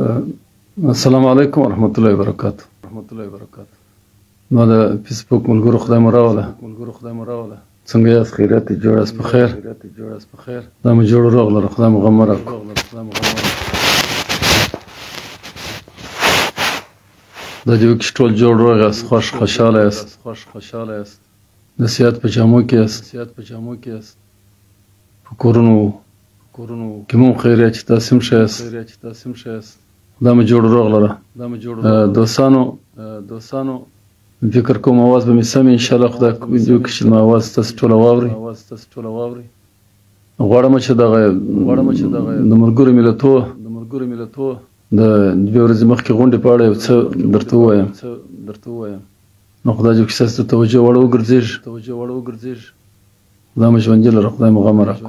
السلام علیکم ورحمۃ اللہ وبرکاتہ. ما د فیسبوک ملګرو خدای مو راوله. څنګه یاست؟ خیریت دې؟ جوړ یاست؟ په خیر؟ دا مو جوړ راغله. خدای مو غم راکړو. دا دې وکړي ټول جوړ راغ یاست، خوشحاله یاست، د صحت په جامو کې یاست، په کورونو کې مو خیریت چې تاسو هم ښه یاست. دا مو جوړ راغله. دوستانو فکر کوم اواز به مې سم انشاءالله خدای وکړي چې زما اواز تاسو ټوله واورئ. غواړم چې دغه د ملګرو ملتونو د دوې ورځې مخکې غونډې په اړه یو څه درته ووایم. نو خدای دې وکړي ستاسو د توجه وړ وګرځېږي. خدای مو ژوندي لره، خدای مو غم راکړو.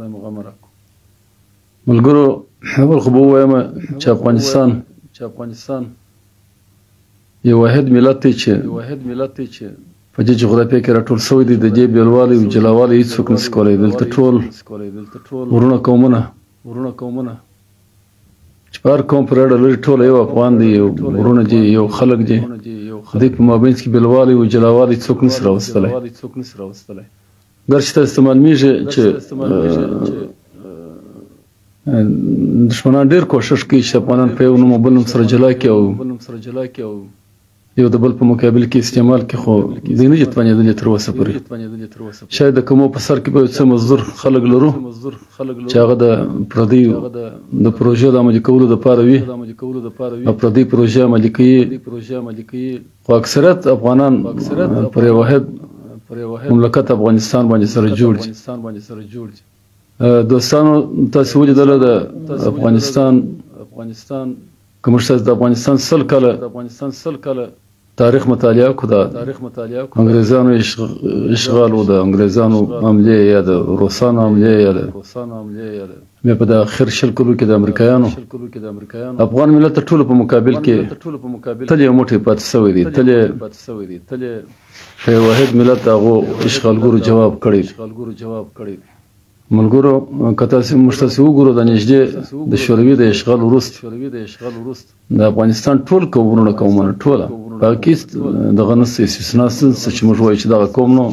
ملګرو اول خو به ووایم چې افغانستان یو واحد ملت دی چې په دې جغرافیه کې راټول شوی دی. د دې بېلوالی او جلاوالی هېڅوک نشي کولی. دلته ټول ورونه قومونه چې په هر قوم پورې اړه لري ټول یو افغان دی، یو ورونه دي، یو خلک دي. د دې په مابینځ کې بېلوالی او جلاوالی څوک نشي راوستلی. ګر چې تاسو ته معلومېږي چې دښمنان ډېر کوښښ کوي چې افغانان په یو نوم او بل نوم سره جلا کړي او یو د بل په مقابل کې استعمال کړي، خو دوی نه دي توانېدلي تر اوسه پورې. شاید د کومو په سر کې به یو څه مزدور خلک لرو چې هغه د پردیو د پروژې د عملي کولو دپاره وي او پردۍ پروژې عملي کوي، خو اکثریت افغانان پر یو واحد مملکت افغانستان باندې سره جوړ دي. دوستانو تاسو ولیدله د افغانستان که موږ تاسو د افغانستان سل کاله تاریخ مطالعه کړو، د انګریزانو اشغال و، د انګریزانو حملې یا د روسانو حملې یا بیا په د اخر شل کلو کې د امریکایانو افغان ملت د ټولو په مقابل کې تل یو موټی پاتې شوی دی. تل په یو واحد ملت هغو اشغالګرو جواب کړی. ملګرو که تاسو موږ تاسو وګورو د نږدې د شوروي د اشغال وروسته د افغانستان ټول قومونه ټوله په هغه کې دغه نشته استثنا نشته چې موږ وایو چې دغه قوم نو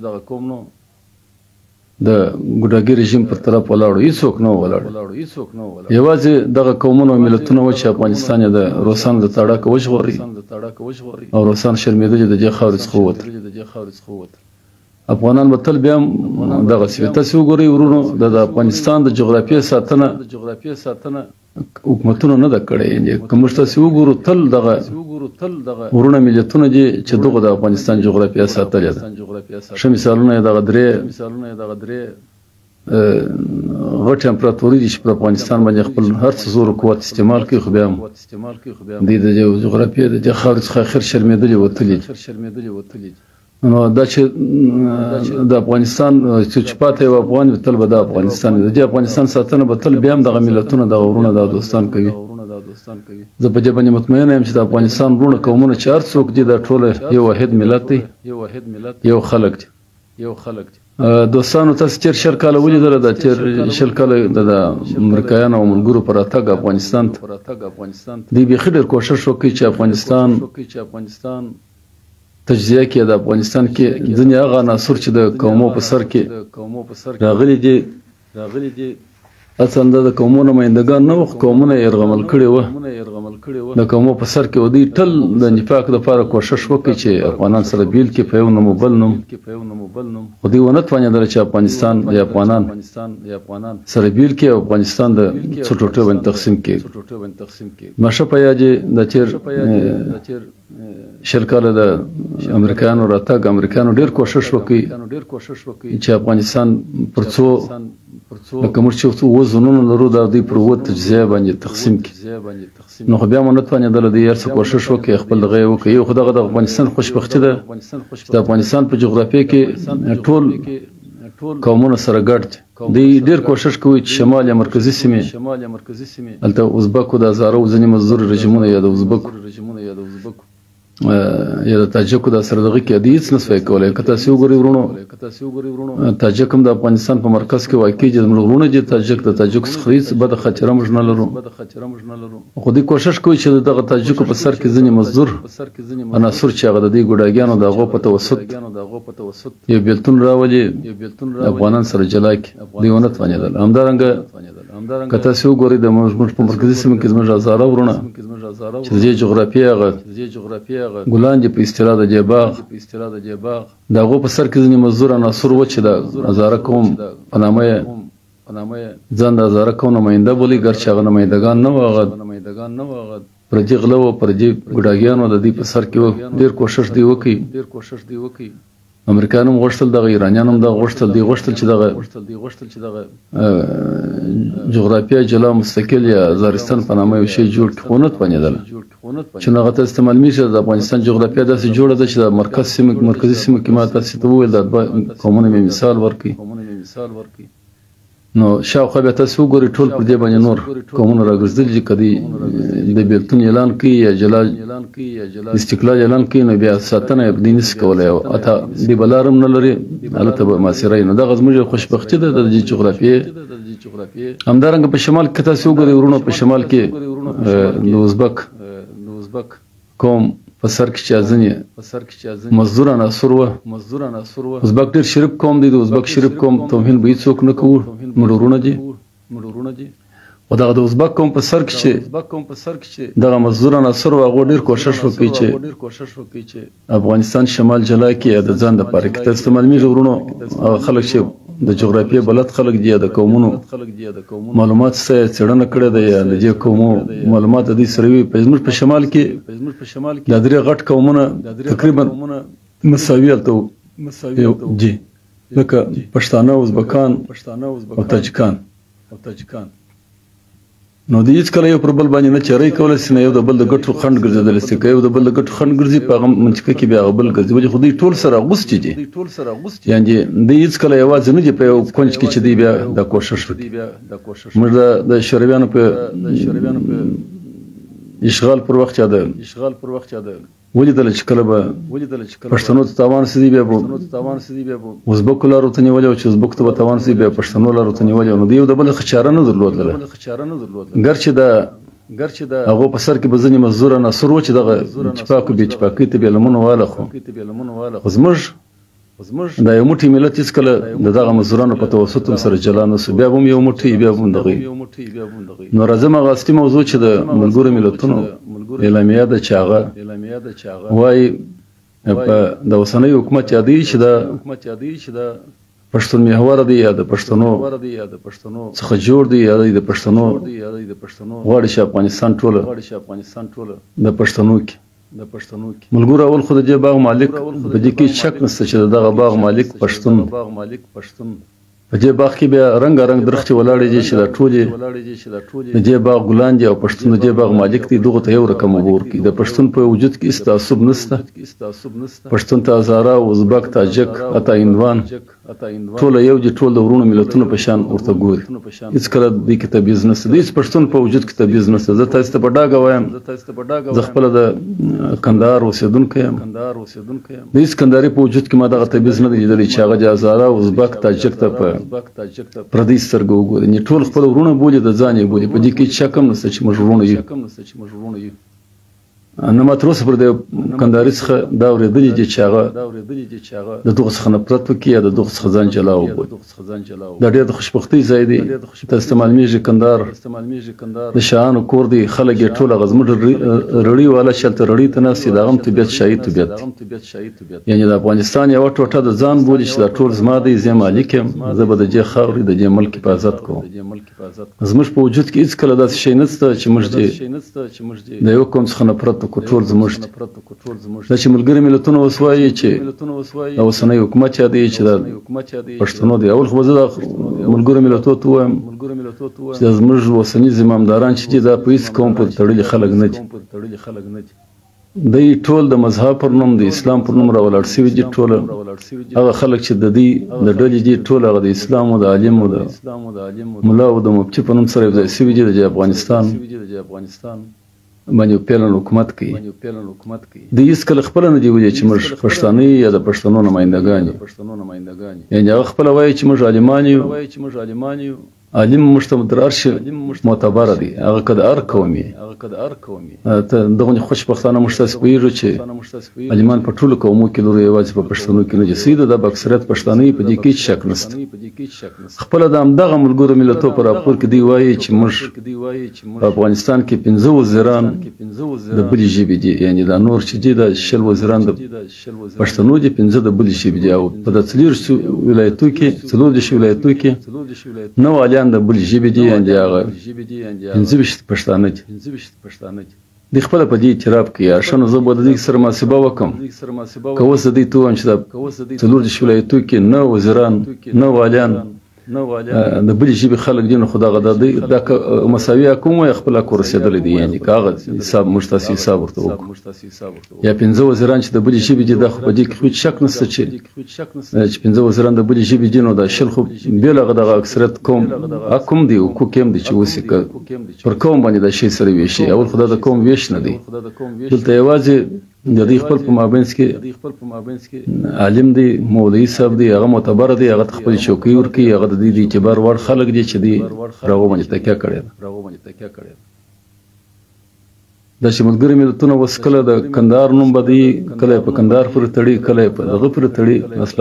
د ګوډاګي رژیم پر طرف ولاړو. هېڅوک نه ولاړ، یوازې دغه قومونه او ملتونه وو چې افغانستان یې د روسانو د تاړاکه وژغوري او روسان شرمېدلي د دې خاورې څخه ووتل. افغانان به تل بیا هم دغسې وي. تاسې وګورئ ورونو د افغانستان د جغرافیې ساتنه حکومتونو نه ده کړې. که موږ تاسې وګورو تل دغه ورونه ملتونه دي چې دغه د افغانستان جغرافیه ساتلې ده. ښه مثالونه یې دغه درې غټې امپراتوري دي چې پر افغانستان باندې خپل هر څه زور او قوت استعمال کوي، خو بیا هم دوی د جغرافیې د دې خاورې څخه اخر شرمېدلي وتلي دي. نو دا چې د افغانستان چې پاتې یو افغان وي تل به د افغانستان وي. د دې افغانستان ساتنه به تل بیا هم دغه ملتونه دغه ورونه دغه دوستان کوي. زه په دې باندې مطمئنه یم چې د افغانستان ورونه قومونه چې هر څوک دي دا ټوله یو واحد ملت دی، یو خلک دي. دوستانو تاسو تېر شل کاله ولیدله، دا تېر شل کاله د امریکایانو او ملګرو په راتګ افغانستان ته دوی بیخي ډېر کوښښ وکړي چې افغانستان تجزیه کې د افغانستان کې ځینې هغه عناصر چې د قومو په سر کې راغلي دي اصلا د قومو نمایندګان نه وو، قومونه یې یرغمل کړي وو. د قومو په سر کې دوی تل د نفاق دپاره کوښښ وکړي چې افغانان سره بیل کړي په یو نوم او بل نوم، خو دوی ونه توانېدله چې افغانستان یا افغانان سره بیل کړي او افغانستان د څو ټوټو باندې تقسیم کړي. ما ښه په یاد د تېر شل کاله د امریکایانو راتګ امریکایانو ډېر کوښښ وکړي چې افغانستان پر څو لکه موږ چې اووه زونونه لرو دا دوی پر اووه تجزیه باندې تقسیم کړي. نو خو بیا مو نه توانېدله دوی هر څه کوښښ وکړي خپل دغه یې وکړي. یو خو دغه د افغانستان خوشبختي ده چې د افغانستان په جغرافیه کې ټول قومونه سره ګډ دي. دوی ډېر کوښښ کوي چې شمال یا مرکزي سیمې هلته ازبکو د هزارو ځینې مزدور رژیمونه یا د ازبکو یا د تاجکو د سره دغه کې هیڅ نسوي کولای کته سی وګوري ورونو تاجک هم د افغانستان په مرکز کې واقع دي موږ ورونه دي تاجک د تاجک خريص بد خچره موږ نه لرو خو دې کوشش کوي چې دغه تاجکو په سر کې ځنی مزدور عناصر چې هغه د دې ګډاګانو د غو په توسط یو بیلتون راولي افغانان سره جلا کی دیونه توانیدل همدارنګه کته سی وګوري د موږ په مرکزي سیمه کې زموږ هزاره ورونه چې د جغرافیه ګلان دي په استراده د جباغ دغه په سر کې ځنی مزدور عناصر و چې د هزاره قوم په نامه ځان د هزاره قوم نماینده بولی ګرچې هغه نمایندګان نه وغه پر دې غلو پر دې ګډاګیانو د دې په سر کې ډیر کوشش دی وکي امریکایانو غوښتل دغه ایرانیانو هم دغه غوښتل چې دغه جغرافیه جلا مستقل یا زارستان په نامه یو شی جوړ کړي خو نه توانېدل چې هغه ته استعمال میشه د افغانستان جغرافیه داسې جوړه ده چې د مرکزي سیمه کې ما تاسو ته وویل د قومونو مثال ورکړي نو شاوخوا بیا تاسو وګورئ ټول پر دې باندې نور قومونه راګرځېدلي چې کدی د بیلتون اعلان کوي یا جلا استقلال اعلان کوي نو بیا ساتنه یې دې نشي کولی او حتی دې بلارم نه لري هلته به محاصره نو دغه زموږ خوشبختي ده د جغرافیې همدارنګه په شمال کې تاسو وګورئ ورونو په شمال کې د ازبک قوم په سر کې چې ځنې مزدور عناصر و ازبک ډېر شریف قوم دی د ازبک شریف قوم توهین به هیڅوک نه کوو مړورونه دي او دغه د ازبک قوم په سر کې چې دغه مزدور عناصر و هغو ډېر کوشش وکړي چې افغانستان شمال جلا کړي یا د ځان دپاره کې تاسو ته معلومېږي ورونو هغه خلک چې د جغرافیې بلد خلک دي یا د قومونو معلومات سره څېړنه کړې ده یا د دې قومو معلومات د دې سره وي زموږ په شمال کې دا درې غټ قومونه تقریبا مساوي هلته دي لکه پښتانه ازبکان او تاجکان نو د هیڅ کله یو پر بل باندې نه چرې کولی شي نه یو د بل د ګټو خنډ ګرځېدلی شي که یو د بل د ګټو خنډ ګرځي په هغه منطقه کې بیا هغه بل ګرځي ولې خو دوی ټول سره اغوستي دي یعنې دوی هیڅ کله یوازې نه دي په یو کونج کې چې دوی بیا دا کوشش وکړي موږ د شورویانو په اشغال پر وخت یاده ولیدل چې کله به پښتنو ته تاوان رسېدی بیا به ازبکو لارو ته نیولې او چې ازبکو ته به تاوان رسېدی بیا پښتنو لارو ته نیولې نو د یو د بل څخه چاره نه درلودله ګرچې د هغو په سر کې به ځینې مزدور عناصر و چې دغه چپاکو بې چپاکۍ ته بې لمنو واله خو زموږ دا یو موټی ملت هېڅکله د دغه مزدورانو په توسط هم سره جلا نه سو بیا به هم یو موټی بیا به هم دغه نو راځم هغه اصلي موضوع چې د ملګرو ملتونو اعلامیه ده چې هغه وایي په د اوسنۍ حکومت یادوي چې دا پښتون محوره دی یا د پښتنو څخه جوړ دی یا د پښتنو غواړي چې افغانستان ټوله د پښتنو کې ملګرو اول خو د دې باغ مالک په دې کې شک نشته چې دغه باغ مالک پښتون په دې باغ کې بیا رنګارنګ درختې ولاړې دي چې دا ټولې د دې باغ ګلان دي او پښتون د دې باغ مالک دی دغه ته یو رقم اوبه ورکوي د پښتون په وجود کې هېڅ تعصب نشته پښتون ته هزاره ازبک تاجک حتی هندوان ټوله یو دي ټول د ورونو ملتونو په شان ورته ګوري هېڅکله دوی کې تبعیض نشته د هېڅ پښتون په وجود کې تبعیض نشته زه تاسو ته په ډاګه وایم زه خپله د کندهار اوسېدونکی یم د هېڅ کندهاري په وجود کې ما دغه تبعیض نه دی لیدلی چې هغه د هزاره ازبک تاجک ته په پردۍ سترګه وګوري ټول خپل ورونه بولي د ځان یې بولي په دې کې هېڅ شک هم نشته چې موږ ورونه یو نه ما تر اوسه پر دې کندهاري څخه دا اورېدلي دي چې هغه د دغو څخه نفرت وکړي یا د دغو څخه ځان جلا وبولي دا ډېر د خوشبختۍ ځای دی تاسو ته معلومېږي کندهار د شاهانو کور دی خلک یې ټول هغه زموږ رړۍ والا چې هلته رړۍ ته ناست دي د هغه هم طبیعت شاهي طبیعت دی یعنې د افغانستان یوه ټوټه د ځان بولي چې دا ټول زما دی زه مالک یم زه به د دې خاورې د دې ملک حفاظت کوم زموږ په وجود کې هېڅکله داسې شی نشته چې موږ د یو قوم څخه نفرت کټول زموږ دی دا چې ملګري ملتونه اوس وایي چې د اوسنی حکومت یادوي چې د پښتنو دی اول خو به زه د ملګرو ملتونو ته ووایم چې دا زموږ اوسني زمامداران چې دي دا په هېڅ قوم پورې تړلي خلک نه دي دوی ټول د مذهب پر نوم د اسلام پر نوم راولاړ شوي دي ټوله هغه خلک چې د دوی د ډلې دي ټول هغه د اسلام او د عالم او د ملا او د مفتي په نوم سره یو ځای شوي دي د افغانستان باندې پیلن حکومت کوي د هیڅ کله خپل نه دی ویلي چې موږ پښتانه یا د پښتنو نمائندګان یعنی هغه خپل وایي چې موږ عالمان یو عالم مشتمدرار شي معتبر دي هغه کده ار قومي ته دغه خوش پښتانه مشتسبیږي چې عالمان په ټولو قومو کې لوري یوازې په پښتنو کې نه جسید د اکثریت پښتانه په دې کې شک نشته خپل د دغه ملګرو ملتونو پر راپور کې دی وایي چې موږ په افغانستان کې 15 وزیران د بلې ژبې دي یعنی دا نور چې دي د شل وزیران د پښتنو دي 15 د بلې ژبې دي او په د څلور ولایتو کې څلور د ولایتو کې نو د بل ژبې دي یعنې هغه 15 پښتانه دي د خپل په دې اعتراف کوي شنو زه به د دې سره محاسبه وکم که اوس د دې تو چې د څلور د ولایتو کې نه وزیران نه والیان د بلې ژبې خلک دي نو خو دغه د مساوي حکوم یا خپل کور رسېدلی دي یعنې که هغه حساب موږ تاسې حساب ورته وکړو یا 15 وزیران چې د بلې ژبې دي دا خو په دې کې هېڅ شک نشته چې 15 وزیران د بلې ژبې دي نو دا شل خو بېل هغه دغه اکثریت قوم حکوم دی حقوق هم دي چې اوس پر قوم باندې دا شی سره ویشي اول خو دا د قوم ویش نه دی دلته یوازې د دې خپل په مابینس کې عالم دی مولوي صاحب دی هغه معتبر دی هغه خپل چوکۍ ورکوي هغه د دې د اعتبار وړ خلک دي چې دی راغو باندې تکیه کړې ده دا چې ملګري ملتونه اوس کله د کندهار نوم به دی کله په کندهار پورې تړي کله په دغه پورې تړي مثلا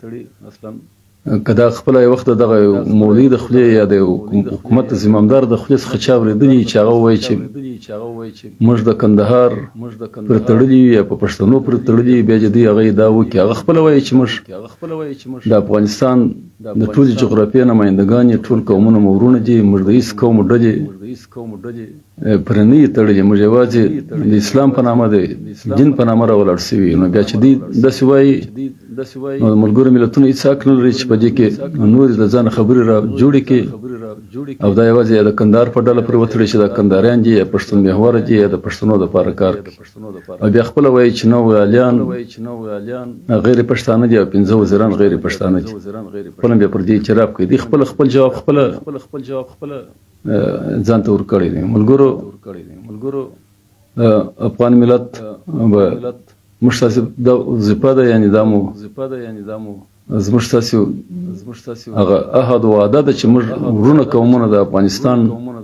که دا خپل یو وخت دغه مولوي د خولې یا د حکومت زمامدار د خولې څخه چا اورېدلي چې هغه ووایي چې موږ د کندهار پورې تړلي یا په پښتنو پورې تړلي بیا چې دوی هغه دا وکړي هغه خپله وایي چې موږ د افغانستان د ټولې جغرافیې نمایندګان یې ټول قومونه مو ورونه دي موږ د هېڅ قوم ډلې پرې نه یې تړلي موږ یوازې د اسلام په نامه د دین په نامه راولاړ سوي نو بیا چې دوی داسې وایي نو د ملګرو ملتونو هېڅ حق نه لري چې په دې کې نورې د ځان خبرې را جوړې کړي او دا یوازې یا د کندهار په ډله پورې وتړي چې دا کندهاریان دي یا پښتون محوره دي یا د پښتنو دپاره کار کوي او بیا خپله وایي چې 9 والیان غیر پښتانه دي او 15 وزیران غیر پښتانه دي خپله بیا پر دې اعتراف کوي دوی خپل جواب خپله ځان ته ورکړی دی ملګرو افغان ملت موږ تاسې دا وظیفه ده یعنې دا مو زموږ تاسې هغه عهد و وعده ده چې موږ ورونه قومونه د افغانستان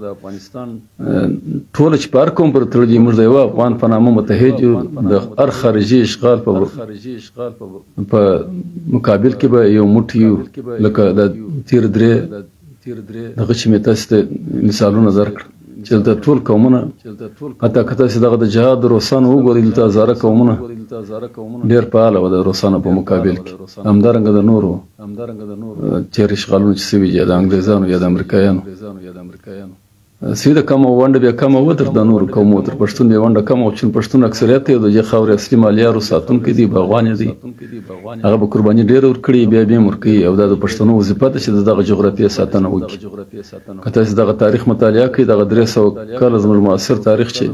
ټوله چې په هر قوم پورې تړلي موږ د یوه افغان په نامه متحد یو د هر خارجي اشغال په مقابل کې به یو موټی یو لکه د تیر درې دغه چې مې تاسې ته مثالونه درکړل چې دلته ټول قومونه حتی که تاسې دغه د جهاد د روسانو وګورئ دلته هزاره قومونه ډېر فعاله وه د روسانو په مقابل کې همدارنګه د نورو تېر اشغالونه چې سوي دي یا د انګریزانو یا د امریکایانو سیده کمه ونډه بیا کمه وه تر د نورو قومو تر پښتون بیا ونډه کمه وه چې پښتون اکثریت یې د دې خاورې اصلي مالیارو ساتونکي دي باغوان یې دي هغه به قرباني ډېره ورکړي بیا به یې ورکوي او دا د پښتنو وظیفه ده چې د دغه جغرافیې ساتنه وکړي که تاسې دغه تاریخ مطالعه کوئ دغه 300 کاله زموږ معاصر تاریخ چې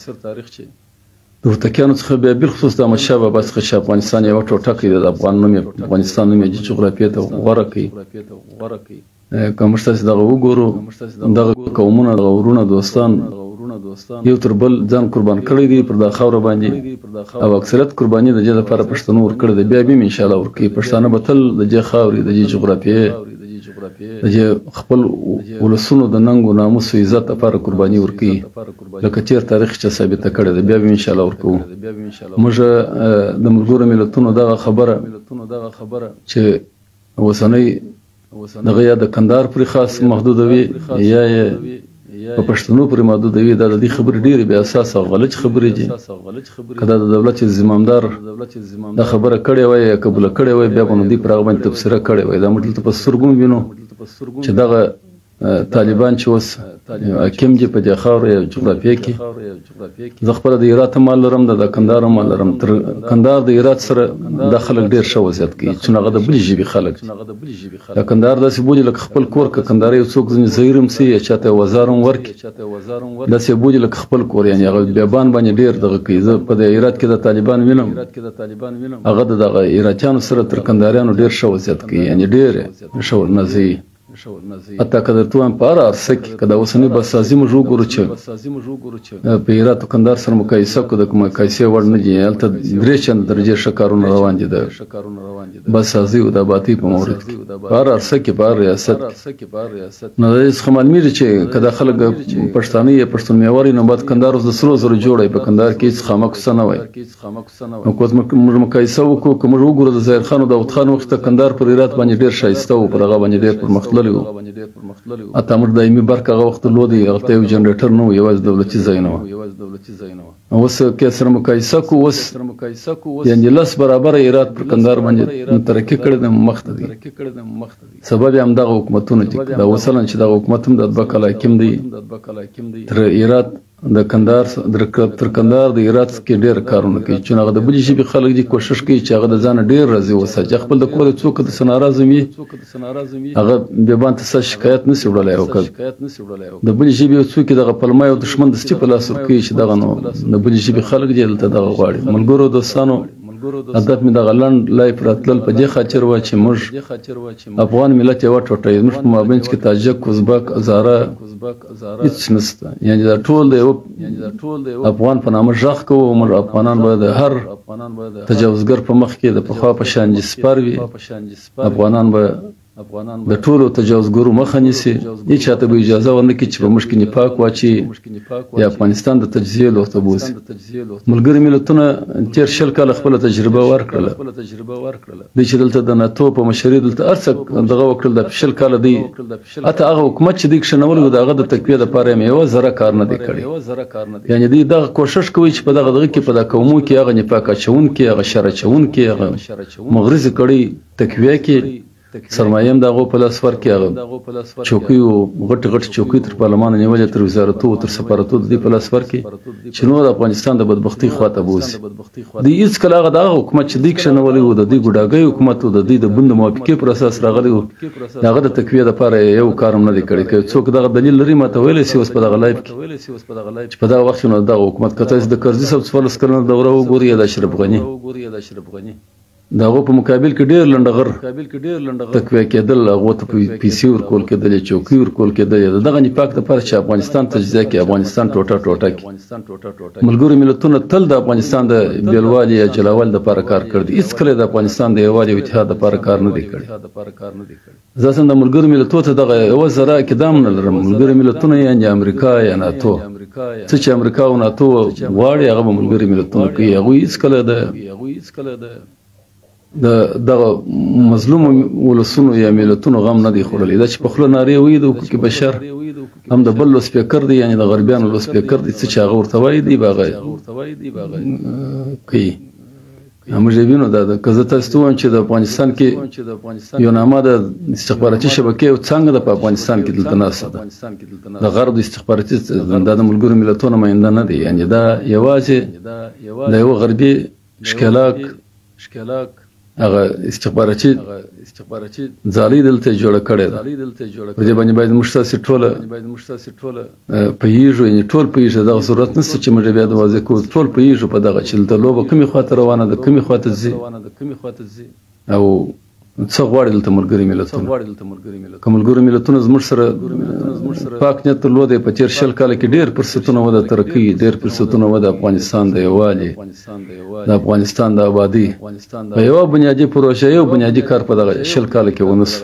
د ورتکیانو څخه بیا بالخصوص د احمدشاه بابا څخه چې افغانستان یوه ټوټه کوي د افغان نوم یې افغانستان نوم یې جغرافیې ته غوره کوي که موږ تاسې دغه وګورو دغه قومونه دغه ورونه دوستان یو تر بل ځان قربان کړی دی پر دا خاوره باندې او اکثریت قرباني د دې لپاره پښتنو ورکړی دی بیا به یې انشاءالله ورکوي پښتانه به تل د دې خاورې د دې جغرافیې د دې خپل ولسونو د ننګ و ناموس او عزت لپاره قرباني ورکوي لکه تېر تاریخ چې ثابته کړې ده بیا به یې انشاءالله ورکوو موږ د ملګرو ملتونو دغه خبره چې اوسنۍ دغه یا د کندهار پورې خاص محدودوي یا یې په پښتنو پورې محدودوي دا د دې خبرې ډېرې بې اساسه او غلط خبرې دي که دا د دولت زمامدار دا خبره کړې وای یا قبوله کړې وای بیا به نو دوی پر هغه باندې تبصره کړې وای دا موږ دلته په سترګو وینو چې دغه طالبان چې اوس حاکم دي په دې خاوره یا جغرافیې کې زه خپله د هرات هم مال لرم د کندهار هم مال لرم تر کندهار د هرات سره دا خلک ډېر ښه وضعیت کوي چې هغه د بلې ژبې خلک د کندهار داسې بولي لکه خپل کور که کندهار یو څوک ځینې زهیر هم سي یا چاته وزار هم ورکړي داسې بولي لکه خپل کور یعنې هغه بیابان باندې ډېر دغه کوي زه په د هرات کې د طالبان وینم هغه د دغه هراتیانو سره تر کندهاریانو ډېر ښه وضعیت کوي یعنې ډېر ښه نازوي حتی که درته وایم په هر عرصه کې که دا اوسنۍ بسازي موږ وګورو چې په هرات او کندهار سره مقایسه کړو د مقایسې وړ نه دي. هلته 3 چنده درجې ښه کارونه روان دي د بسازي او د آبادۍ په مورد کې په هر عرصه کې په هر ریاست نو د دې څخه معلومیږي چې که دا خلک پښتانه یا پښتون میوار نو باید کندهار اوس د سرو زرو جوړی په کندهار کې هېڅ خامه کوڅه نه وای. نو که موږ مقایسه وکړو که موږ وګورو د ظاهر خان او داود خان وخت ته کندهار پر هرات باندې ډېر ښایسته و په دغه باندې ډېر پرمختللی و. حتی موږ دایمي برق هغه وخت درلودی هغه ته یو جنریټر نه و یوازې دولتي ځای نه و. اوس که سره مقایسه کړو اوس یعنې 10 برابره هرات پر کندهار باندې ترقي کړې ده مخ ته دی. سبب یې همدغه حکومتونه چې دا مثلا چې دغه حکومت هم د 2 کاله حاکم دی تر هرات د کندهار تر کندهار د هرات کې ډېر کارونه کوي چې هغه د بلې ژبې خلک دي کوشش کوي چې هغه د ځانه ډېر راضي وساتي. خپل د کور څوک د ناراضه وي هغه بیابان ته څه شکایت نشي وړلی او که د بلې ژبې څوک دغه پلمه او دښمن دستي په لاس ورکوي چې دغه نو د بلې ژبې خلک دي دلته دغه غواړي. ملګرو دوستانو هدف مې دغه لنډ لایف راتلل په دې خاطر و چې موږ افغان ملت یوه ټوټه یو، موږ په مابین کې تاجک، ازبک، هزاره هېڅ نشته. یعنې دا ټول د یو افغان په نامه غږ کوو. موږ افغانان به د هر تجاوزګر په مخ کې د پخوا په شان سپر وي. افغانان به د ټولو تجاوزګرو مخه نیسي. هېچ چاته به اجازه ورنه کړي چې په موږ کې نفاق واچي یا افغانستان د تجزیې لور ته بوځي. ملګري ملتونه تېر 20 کاله خپله تجربه ورکړله. دوی چې دلته د ناتو په مشرۍ دلته هر څه دغه وکړل د 20 کاله دوی حتی هغه حکومت چې دوی کښېنولی و د هغه د تقویې دپاره یې یوه ذره کار نه دی کړی. یعنې دوی دغه کوښښ کوي چې په دغه کې په دغه قومو کې هغه نفاق اچوونکي هغه شر اچوونکي هغه مغرضې کړۍ تقویه کړي. سرمایه هم د هغو په لاس ورکړي. هغه چوکیو غټې چوکۍ تر پارلمانه نیولې تر وزارتو تر سفارتو د دوی په لاس ورکړي چې نور افغانستان د بدبختۍ خواته بوځي. دوی هېڅکله هغه دغه حکومت چې دوی کښېنولی و د دوی ګوډاګی حکومت و د دوی د بند موافقې پر اساس راغلی و د هغه د تقویې دپاره یو کار هم نه دی کړی. که څوک دغه دلیل لري ما ته ویلی شي اوس په دغه لایف کې چې په دغه وخت کې نو دغه حکومت که تاسې د کرزي صاحب 14 کلنه دوره وګورئ یا د اشرف غني د هغو په مقابل کې ډېر لنډغر تقویه کېدل، هغو ته پیسې ورکول کېدلې، چوکۍ ورکول کېدلې د دغه نفاق دپاره چې افغانستان تجزیه کړي، افغانستان ټوټه کړي. ملګرو ملتونه تل د افغانستان د بېلوالي یا جلاوالي دپاره کار کړی دی. هېڅکله د افغانستان د یووالي او اتحاد دپاره کار نه دی کړی. زه اصلا د ملګرو ملتونو ته دغه یوه ذره عقیده هم نه لرم. ملګري ملتونه یعنې امریکا یا ناتو څه چې امریکا او ناتو غواړي هغه به ملګري ملتونه کوي. هغوی هېڅکله دغه مظلوم ولسونو یا ملتونو غم نه دی خوړلی. دا چې په خوله نارې وایي د حقوق بشر هم د بل لوسپیکر دی، یعنې د غربیانو لوسپیکر دی. څه چې هغه ورته وایي دی به هغه کوي. موږ یې وینو دا که زه تاسو ته ووایم چې د افغانستان کې یو نامه د استخباراتي شبکې یو څانګه ده په افغانستان کې دلته ناسته ده د غرب د استخباراتي دا د ملګرو ملتونو نماینده نه دی. یعنې دا یوازې د یوه غربي ښکېلاک هغه استخباراتي ځالۍ دلته جوړه کړې ده. په دې باندې باید موږ تاسې ټوله پوهېږو، یعنې ټول پوهېږو. دغه ضرورت نشته چې موږ بیا د واضح کوو. ټول پوهېږو په دغه چې دلته لوبه کومې خواته روانه ده، کومې خواته ځي او څه غواړي دلته ملګري ملتونه. که ملګرو ملتونه زموږ سره پاک نیت درلودی په تېر 20 کاله کې ډېر فرصتونه وه د ترقۍ، ډېر فرصتونه وه د افغانستان د یووالي، د افغانستان د آبادۍ په یوه بنیادي پروژه یو بنیادي کار په دغه 20 کاله کې ونسو.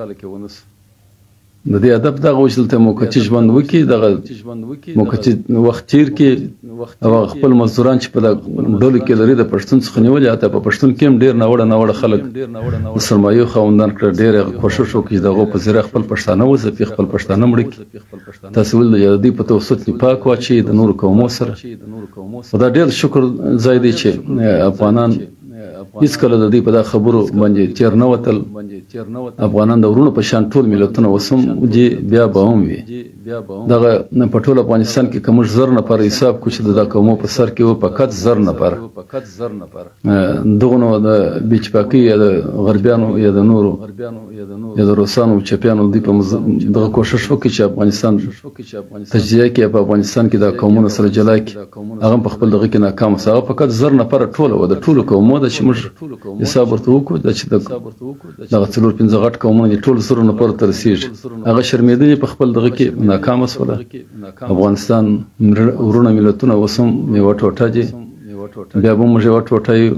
د دې هدف دغه و چې دلته موقتي ژوند وکړي، دغه موقتي وخت تېر کړي او هغه خپل مزدوران چې په دغه ډلو کې لري د پښتون څخه نیولي، حتی په پښتون کې هم ډېر ناوړه خلک د سرمایو خاوندان کړه. ډېر هغه کوښښ وکړي چې د هغو په ذریعه خپل پښتانه وځپي، خپل پښتانه مړه کړي. تاسې ولید د دوی په توسط نفاق واچوي د نورو قومو سره. دا ډېر شکر ځای دی چې افغانان هېڅکله د دوی په دا خبرو باندې تېر نه وتل. افغانان د ورونو په شان ټول ملتونه اوس هم دي، بیا به هم وي. دغه په ټول افغانستان کې که موږ 1000 نفره حساب کړو چې د دا قومو په سر کې و فقط 1000 نفره دغو نو د بېچپاکۍ یا د غربیانو یا د نورو یا د روسانو چپیانو دوی په دغه کوښښ وکړي چې افغانستان تجزیه کړي، په افغانستان کې د قومونو سره جلا کړي. هغه هم په خپل دغه کې ناکام شو. هغه فقط 1000 نفره ټوله وه د ټولو قومو ده چې موږ حساب ورته وکړو چې دغه 4-5 غټ قومونه دي ټول سرونه پورته رسېږي هغه شرمېدلې په خپل دغه کې ناکامه شوله افغانستان ورونه ملتونه اوس هم یوه ټوټه دي بیا به موږ یوه ټوټه یو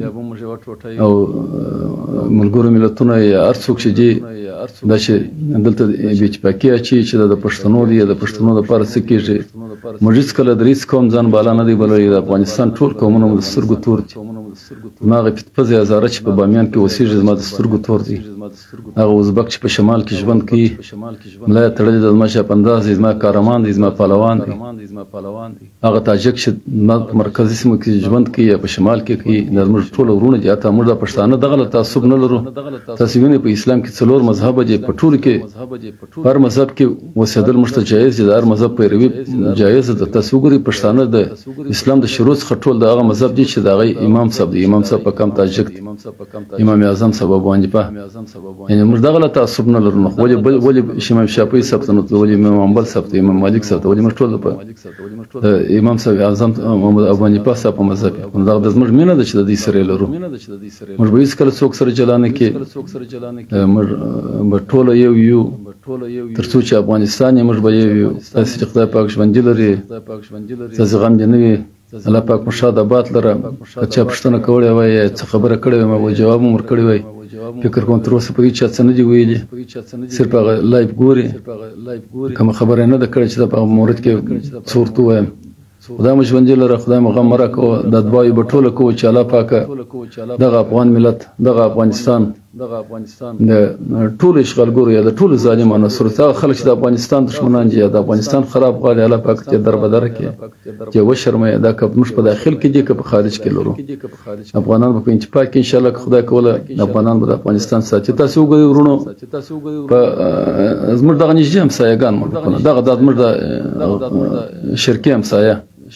او ملګرو ملتونه یا هر څوک چې دي دا چې دلته بې اتفاقي اچوي چې دا د پښتنو دي یا د پښتنو دپاره څه کېږي موږ هېڅکله د هېڅ قوم ځان بالا نه دی بللی د افغانستان ټول قومونه مو د سترګو تور دي زما هغه پتپزې هزاره چې په بامیان کې اوسېږي زما د سترګو تور دي هغه ازبک چې په شمال کې ژوند کوي ملا یې تړلې ده زما چاپنداز دی زما کارمان دی زما پهلوان دی هغه تاجک چې زما په مرکزي سیمو کې ژوند کوي یا په شمال کې کوي دا زموږ ټوله وروڼه دي حتی موږ دا پښتانه دغه له تعصب نه لرو تاسې وینئ په اسلام کې 4 مذهبه دي په ټولو کې هر مذهب کې اوسېدل موږ ته جایز دي د هر مذهب پیروي جایزه ده تاسې وګورئ پښتانه د اسلام د شروع څخه ټول د هغه مذهب دي چې د هغې امام صاحب دی امام صاحب په کم تاجک دی امام اعظم صاحب ابو حنیفه یعنې موږ دغه له تعصب نه لرو نو ولې امام شافعي صاحب ته نتلو ولې امام حنبل صاحب ته امام مالک صاحب ته ولې موږ ټول د امام صاحب اعظم ابو حنیفه صاحب په مذهب یو نو دغه زموږ مینه ده چې د دوی سره یې لرو موږ به هېڅکله څوک سره جلا نه کړي موږ به ټوله یو یو تر څو چې افغانستان یې موږ به یو یو تاسې چې خدای پاک ژوندي لري تاسې غم دې نه وي الله پاک مو شاد آباد لره که چا پوښتنه کړې وای یا څه خبره کړې وای ما به جواب هم ورکړی وای فکر کوم تر اوسه پورې چا څه نه دي ویلي صرف هغه لایف ګوري کومه خبره نه ده کړې چې په هغه مورد کې څه ورته ووایم خدای مو ژوندي لره خدای مو غم مه راکوه دا دعاوې به ټوله کوو چې الله پاکه دغه افغان ملت دغه افغانستان د ټولو اشغالګرو یا د ټولو ظالمانو سره هغه خلک چې د افغانستان دښمنان دي یا د افغانستان خراب غواړي الله پاک چې دربدره کړي چې وشرموي دا که موږ په داخل کې دي که په خارج کې لرو افغانان به په انتفاع کې انشاءالله که خدای کوله افغانان به د افغانستان ساتي تاسې وګورئ وروڼو په زموږ دغه نږدې همسایهګان ملکونه دغه دا زموږ د شرقي همسایه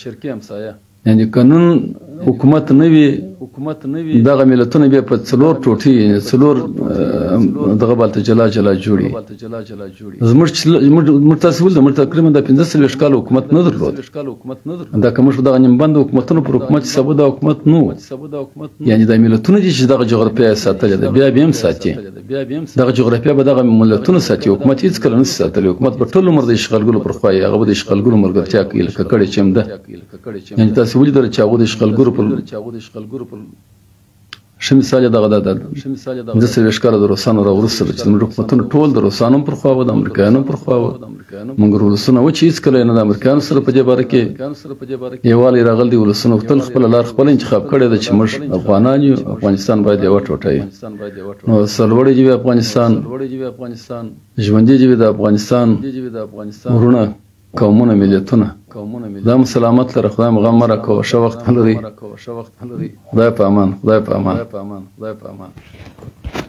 یعنې قانون حکومت نه وي دغه ملتونه بیا په 4 ټوټې 4 دغه بالته جلا جوړي زموږ تاسې ولده موږ تقریبا د 15 کاله حکومت نه درلود دا که موږ په دغه نیمبنده حکومتونو پر حکومت حسابو دا حکومت نه و یعنې دا ملتونه دي چې دغه جغرافیه یې ساتلې ده بیا هم ساتي دغه جغرافیه به دغه ملتونه ساتي حکومت هېڅکله نه شي ساتلی حکومت به ټول عمر د اشغالګرو پر خوا هغه به د اشغالګرو ملګرتیا کوي لکه کړې چې هم ده یعنې تاسې ولیدله چې هغوی د اشغالګرو پر ښه مثال یې دغه ده 15 کاله د روسانو راوروسته چې زموږ حکومتونه ټول د روسانو هم پر خوا وه د امریکایانو هم پر خوا وه موږ ولسونه وه چې هېڅکله یې نه د امریکایانو سره په دې باره کې یووالی راغلی دی ولسونو تل خپله لار خپله انتخاب کړې ده چې موږ افغانان یو افغانستان باید یوه ټوټه وي نو سرلوړی دې وي افغانستان ژوندي دې وي د افغانستان وروڼه قومونه ملتونه دا مو سلامت لره خدای مو غم مه راکوه ښه وخت ولرئ خدای په امان